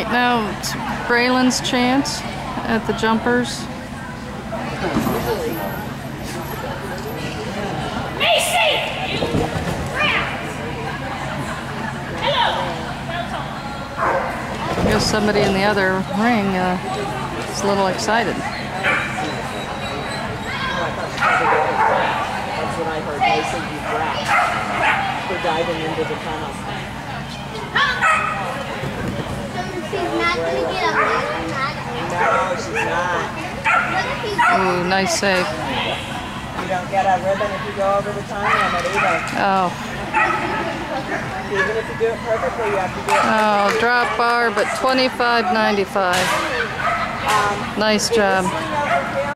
right, now it's Braylon's chance at the jumpers. I guess somebody in the other ring is a little excited. That's what I heard. They said you dropped. We're diving into the tunnel. She's not going to get up there. No, she's not. Ooh, nice save. You don't get a ribbon if you go over the time limit either. Oh. Even if you do it perfectly, you have to do it. Oh, drop bar, but $25.95. Nice job.